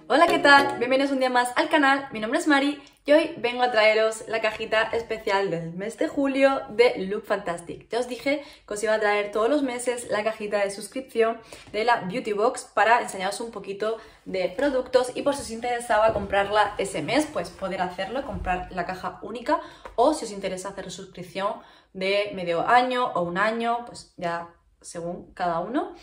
Hola, ¿qué tal? Bienvenidos un día más al canal, mi nombre es Mari y hoy vengo a traeros la cajita especial del mes de julio de Look Fantastic. Ya os dije que os iba a traer todos los meses la cajita de suscripción de la Beauty Box para enseñaros un poquito de productos y por si os interesaba comprarla ese mes, pues poder hacerlo, comprar la caja única, o si os interesa hacer suscripción de medio año o un año, pues ya según cada uno.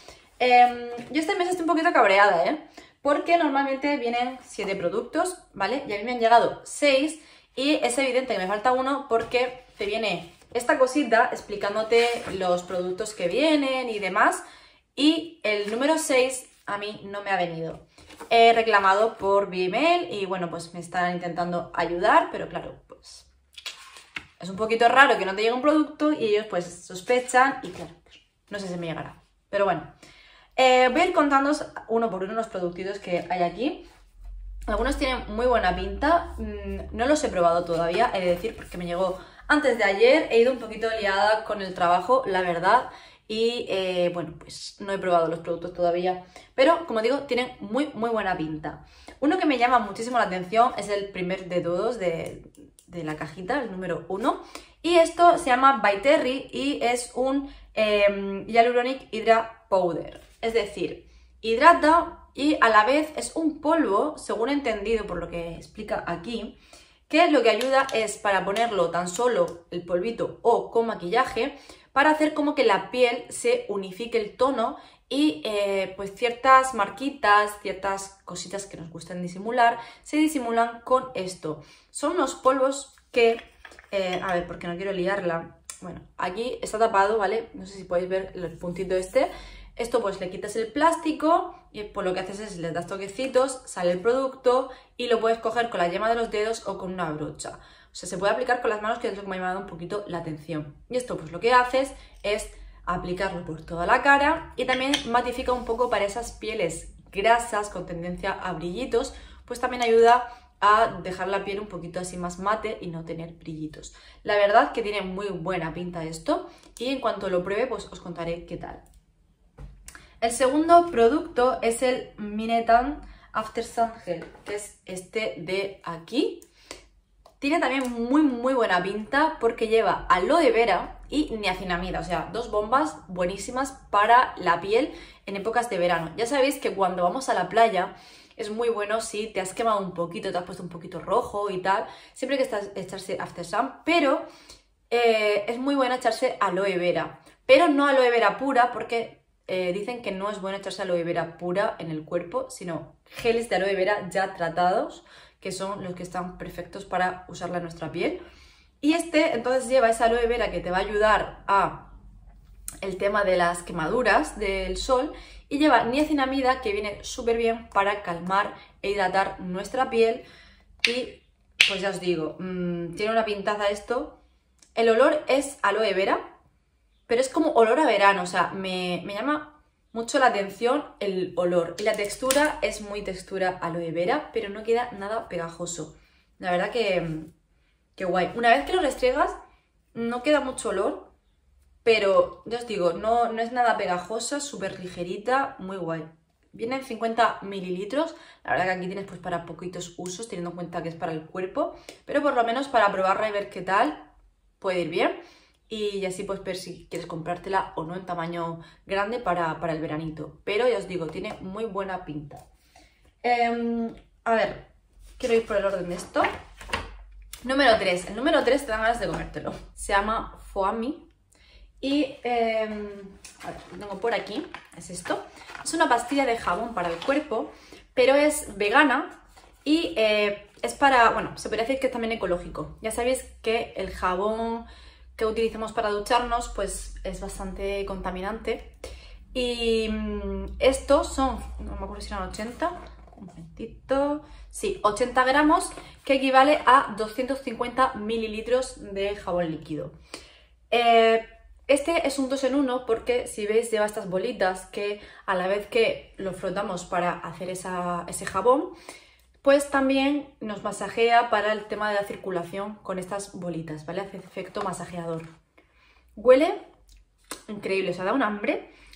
Yo este mes estoy un poquito cabreada, porque normalmente vienen 7 productos, ¿vale? Y a mí me han llegado 6 y es evidente que me falta uno porque te viene esta cosita explicándote los productos que vienen y demás, y el número 6 a mí no me ha venido. He reclamado por vía email y bueno, pues me están intentando ayudar, pero claro, pues es un poquito raro que no te llegue un producto y ellos pues sospechan y claro, pues, no sé si me llegará, pero bueno. Voy a ir contándoos uno por uno los productitos que hay aquí. Algunos tienen muy buena pinta, no los he probado todavía, he de decir, porque me llegó antes de ayer. He ido un poquito liada con el trabajo, la verdad, y bueno, pues no he probado los productos todavía, pero como digo, tienen muy buena pinta. Uno que me llama muchísimo la atención es el primer de todos de la cajita, el número 1, y esto se llama By Terry y es un Hyaluronic Hydra Powder. Es decir, hidrata y a la vez es un polvo, según he entendido por lo que explica aquí, que lo que ayuda es para ponerlo tan solo el polvito o con maquillaje, para hacer como que la piel se unifique el tono y pues ciertas marquitas, ciertas cositas que nos gustan disimular, se disimulan con esto. Son unos polvos que, a ver, porque no quiero liarla, bueno, aquí está tapado, ¿vale? No sé si podéis ver el puntito este. Esto pues le quitas el plástico y pues lo que haces es le das toquecitos, sale el producto y lo puedes coger con la yema de los dedos o con una brocha. O sea, se puede aplicar con las manos, que es lo que me ha llamado un poquito la atención. Y esto pues lo que haces es aplicarlo por toda la cara y también matifica un poco para esas pieles grasas con tendencia a brillitos, pues también ayuda a dejar la piel un poquito así más mate y no tener brillitos. La verdad que tiene muy buena pinta esto y en cuanto lo pruebe pues os contaré qué tal. El segundo producto es el Minetan After Sun Gel, que es este de aquí. Tiene también muy buena pinta porque lleva aloe vera y niacinamida, o sea, dos bombas buenísimas para la piel en épocas de verano. Ya sabéis que cuando vamos a la playa es muy bueno si te has quemado un poquito, te has puesto un poquito rojo y tal, siempre hay que echarse After Sun, pero es muy bueno echarse aloe vera, pero no aloe vera pura porque dicen que no es bueno echarse aloe vera pura en el cuerpo, sino geles de aloe vera ya tratados, que son los que están perfectos para usarla en nuestra piel. Y este entonces lleva esa aloe vera que te va a ayudar a el tema de las quemaduras del sol, y lleva niacinamida, que viene súper bien para calmar e hidratar nuestra piel. Y pues ya os digo, tiene una pintaza esto. El olor es aloe vera, pero es como olor a verano, o sea, me llama mucho la atención el olor. Y la textura es muy textura aloe vera, pero no queda nada pegajoso. La verdad que guay. Una vez que lo restriegas, no queda mucho olor, pero ya os digo, no es nada pegajosa, súper ligerita, muy guay. Viene en 50 mililitros, la verdad que aquí tienes pues para poquitos usos, teniendo en cuenta que es para el cuerpo, pero por lo menos para probarla y ver qué tal, puede ir bien. Y así pues ver si quieres comprártela o no en tamaño grande para el veranito. Pero ya os digo, tiene muy buena pinta. A ver, quiero ir por el orden de esto. Número 3. El número 3 te dan ganas de comértelo. Se llama Foami. Y, a ver, lo tengo por aquí. Es esto. Es una pastilla de jabón para el cuerpo, pero es vegana y es para, bueno, se podría decir que es también ecológico. Ya sabéis que el jabón que utilizamos para ducharnos pues es bastante contaminante, y estos son, no me acuerdo si eran 80, un momentito, sí, 80 gramos, que equivale a 250 mililitros de jabón líquido. Este es un 2 en 1 porque, si veis, lleva estas bolitas que a la vez que lo frotamos para hacer ese jabón, pues también nos masajea para el tema de la circulación con estas bolitas, ¿vale? Hace efecto masajeador. Huele increíble, o sea, da un hambre.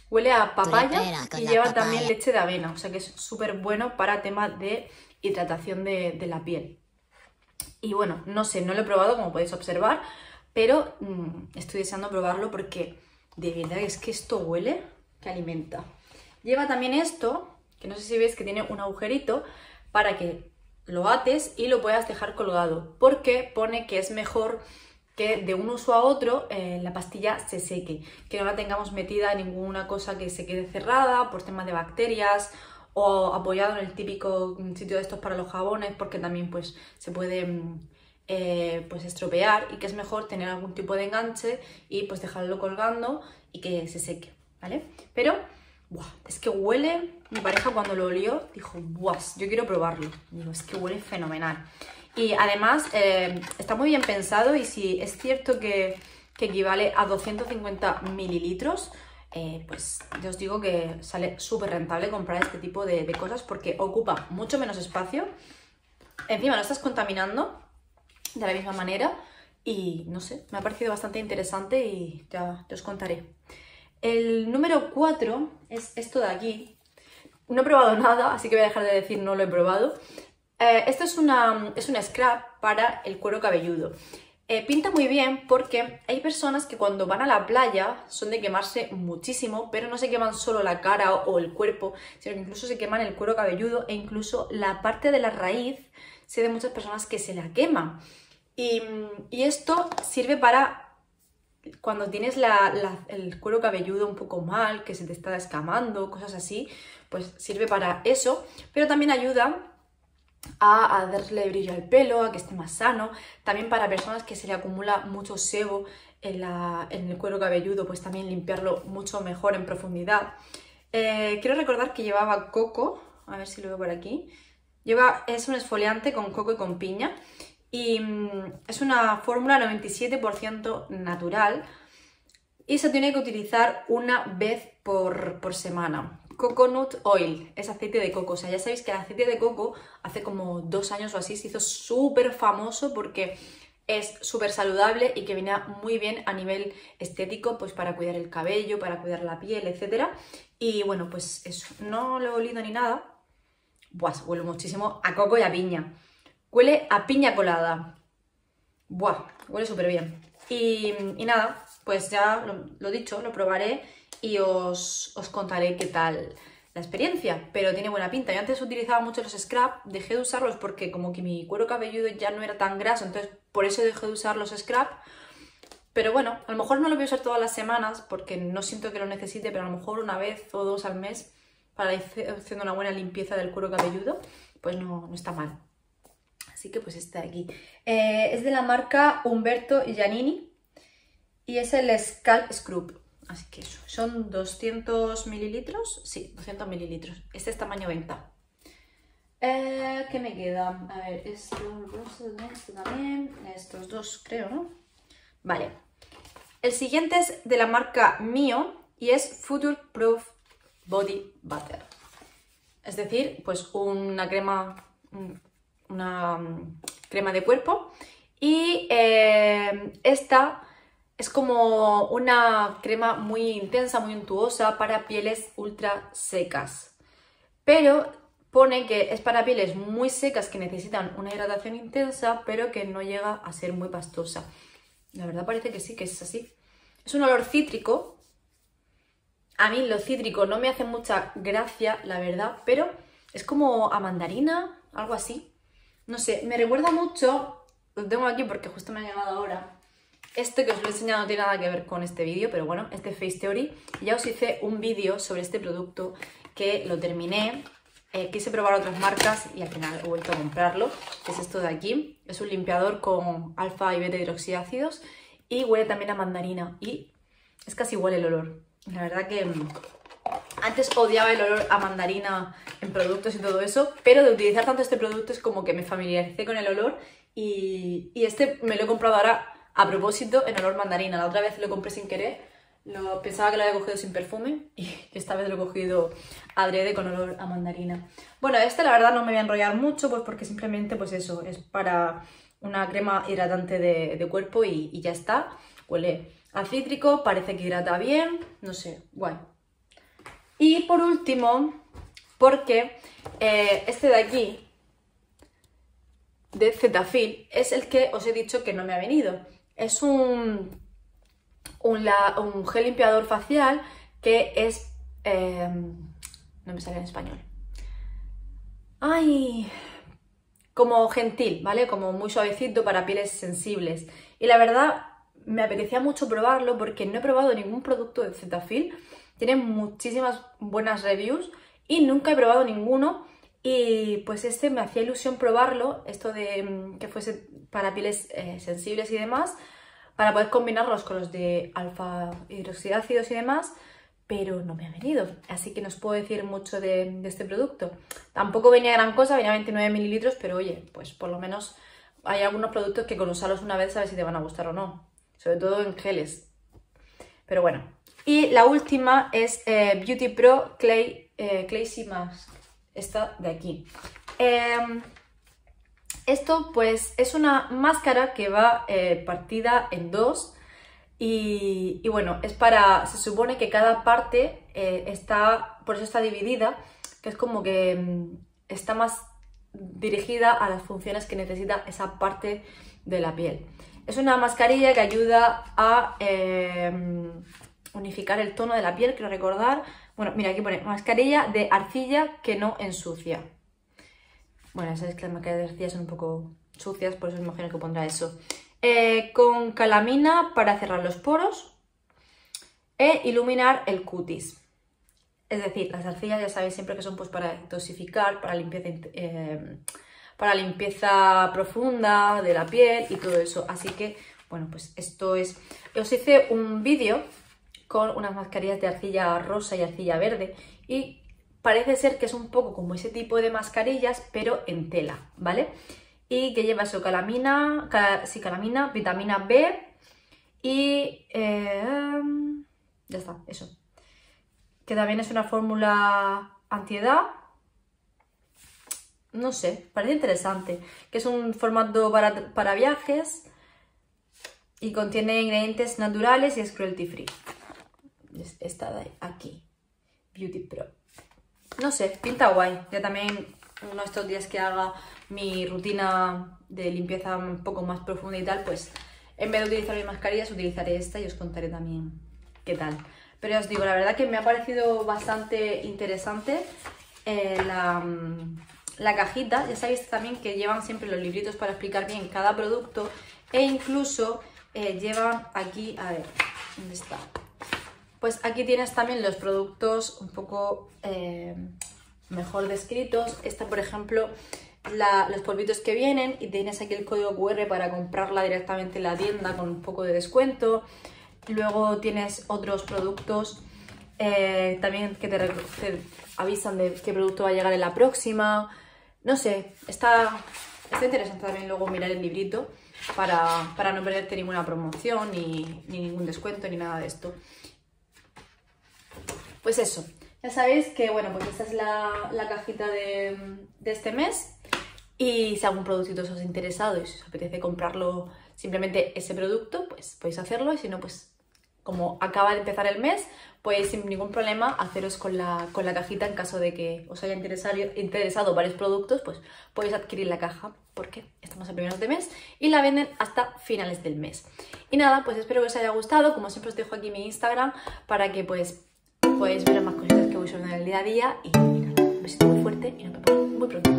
Huele a papaya con y la lleva papaya. también leche de avena, o sea que es súper bueno para temas de hidratación de la piel. Y bueno, no sé, no lo he probado como podéis observar, pero estoy deseando probarlo porque de verdad es que esto huele que alimenta. Lleva también esto, que no sé si veis que tiene un agujerito para que lo ates y lo puedas dejar colgado, porque pone que es mejor que de un uso a otro la pastilla se seque, que no la tengamos metida en ninguna cosa que se quede cerrada por temas de bacterias o apoyado en el típico sitio de estos para los jabones, porque también pues se puede pues estropear, y que es mejor tener algún tipo de enganche y pues dejarlo colgando y que se seque, ¿vale? Pero buah, es que huele, mi pareja cuando lo olió dijo, buah, yo quiero probarlo. Digo, es que huele fenomenal. Y además está muy bien pensado, y si es cierto que equivale a 250 mililitros, pues yo os digo que sale súper rentable comprar este tipo de cosas porque ocupa mucho menos espacio. Encima no estás contaminando de la misma manera y no sé, me ha parecido bastante interesante y ya os contaré. El número 4 es esto de aquí. No he probado nada, así que voy a dejar de decir no lo he probado. Esto es un scrub para el cuero cabelludo. Pinta muy bien porque hay personas que cuando van a la playa son de quemarse muchísimo, pero no se queman solo la cara o el cuerpo, sino que incluso se queman el cuero cabelludo e incluso la parte de la raíz. Sé de muchas personas que se la queman. Y esto sirve para cuando tienes el cuero cabelludo un poco mal, que se te está descamando, cosas así, pues sirve para eso, pero también ayuda a darle brillo al pelo, a que esté más sano. También para personas que se le acumula mucho sebo en el cuero cabelludo, pues también limpiarlo mucho mejor en profundidad. Quiero recordar que llevaba coco, a ver si lo veo por aquí. Es un exfoliante con coco y con piña, y es una fórmula 97% natural y se tiene que utilizar una vez por semana. Coconut oil, es aceite de coco. O sea, ya sabéis que el aceite de coco hace como 2 años o así se hizo súper famoso porque es súper saludable y que viene muy bien a nivel estético, pues para cuidar el cabello, para cuidar la piel, etc. Y bueno, pues eso, no lo he olido ni nada. Buah, huele muchísimo a coco y a piña. Huele a piña colada. Buah, huele súper bien. Y nada, pues ya lo dicho, lo probaré y os contaré qué tal la experiencia, pero tiene buena pinta. Yo antes utilizaba mucho los scrub, dejé de usarlos porque como que mi cuero cabelludo ya no era tan graso, entonces por eso dejé de usar los scrub. Pero bueno, a lo mejor no lo voy a usar todas las semanas porque no siento que lo necesite, pero a lo mejor una vez o 2 al mes para ir haciendo una buena limpieza del cuero cabelludo, pues no está mal. Así que pues está aquí. Es de la marca Umberto Giannini y es el Scalp Scrub. Así que eso, son 200 mililitros. Sí, 200 mililitros. Este es tamaño venta. ¿Qué me queda? A ver, esto también. Estos dos creo, ¿no? Vale. El siguiente es de la marca Mio y es Future Proof Body Butter. Es decir, pues una crema de cuerpo, y esta es como una crema muy intensa, muy untuosa para pieles ultra secas, pero pone que es para pieles muy secas que necesitan una hidratación intensa pero que no llega a ser muy pastosa. La verdad parece que sí, que es así. Es un olor cítrico. A mí lo cítrico no me hace mucha gracia, la verdad, pero es como a mandarina, algo así. No sé, me recuerda mucho, lo tengo aquí porque justo me ha llegado ahora, esto que os lo he enseñado no tiene nada que ver con este vídeo, pero bueno, este Face Theory. Ya os hice un vídeo sobre este producto que lo terminé, quise probar otras marcas y al final he vuelto a comprarlo, que es esto de aquí. Es un limpiador con alfa y beta hidroxiácidos y huele también a mandarina y es casi igual el olor. La verdad que antes odiaba el olor a mandarina en productos y todo eso, pero de utilizar tanto este producto es como que me familiaricé con el olor y este me lo he comprado ahora a propósito en olor mandarina. La otra vez lo compré sin querer, pensaba que lo había cogido sin perfume y esta vez lo he cogido adrede con olor a mandarina. Bueno, este la verdad no me voy a enrollar mucho, pues porque simplemente pues eso, es para una crema hidratante de cuerpo y ya está. Huele a cítrico, parece que hidrata bien, no sé, guay. Y por último, porque este de aquí, de Cetaphil, es el que os he dicho que no me ha venido. Es un gel limpiador facial que es... no me sale en español. ¡Ay! Como gentil, ¿vale? Como muy suavecito para pieles sensibles. Y la verdad, me apetecía mucho probarlo porque no he probado ningún producto de Cetaphil. Tiene muchísimas buenas reviews y nunca he probado ninguno. Y pues este me hacía ilusión probarlo, esto de que fuese para pieles sensibles y demás, para poder combinarlos con los de alfa hidroxiácidos y demás, pero no me ha venido, así que no os puedo decir mucho de este producto. Tampoco venía gran cosa, venía 29 mililitros, pero oye, pues por lo menos hay algunos productos que con usarlos una vez sabes si te van a gustar o no, sobre todo en geles. Pero bueno, y la última es Beauty Pro Classy Mask. Esta de aquí. Esto pues es una máscara que va partida en dos y bueno, es para, se supone que cada parte está, por eso está dividida, que es como que está más dirigida a las funciones que necesita esa parte de la piel. Es una mascarilla que ayuda a unificar el tono de la piel, quiero recordar. Bueno, mira, aquí pone mascarilla de arcilla que no ensucia. Bueno, ya sabéis que las mascarillas de arcilla son un poco sucias, por eso me imagino que pondrá eso. Con calamina para cerrar los poros e iluminar el cutis. Es decir, las arcillas ya sabéis siempre que son pues para dosificar, para limpieza profunda de la piel y todo eso. Así que, bueno, pues esto es... Os hice un vídeo con unas mascarillas de arcilla rosa y arcilla verde y parece ser que es un poco como ese tipo de mascarillas pero en tela, ¿vale? Y que lleva eso, calamina, vitamina B y ya está, eso. Que también es una fórmula antiedad. No sé, parece interesante. Que es un formato para viajes y contiene ingredientes naturales y es cruelty free. Esta de aquí, Beauty Pro. No sé, pinta guay. Ya también uno de estos días que haga mi rutina de limpieza un poco más profunda y tal, pues en vez de utilizar mis mascarillas utilizaré esta y os contaré también qué tal. Pero ya os digo, la verdad que me ha parecido bastante interesante la cajita. Ya sabéis también que llevan siempre los libritos para explicar bien cada producto e incluso llevan aquí, a ver, ¿dónde está? Pues aquí tienes también los productos un poco mejor descritos. Esta, por ejemplo, los polvitos que vienen y tienes aquí el código QR para comprarla directamente en la tienda con un poco de descuento. Luego tienes otros productos también que te avisan de qué producto va a llegar en la próxima. No sé, está interesante también luego mirar el librito para no perderte ninguna promoción ni ningún descuento ni nada de esto. Pues eso, ya sabéis que bueno, pues esta es la cajita de este mes. Y si algún productito os ha interesado y si os apetece comprarlo simplemente ese producto, pues podéis hacerlo. Y si no, pues como acaba de empezar el mes, podéis sin ningún problema haceros con la cajita en caso de que os haya interesado varios productos, pues podéis adquirir la caja porque estamos a primeros de mes y la venden hasta finales del mes. Y nada, pues espero que os haya gustado. Como siempre os dejo aquí mi Instagram para que pues podáis ver más cositas que voy subiendo en el día a día. Y nada, un besito muy fuerte y nos vemos muy pronto.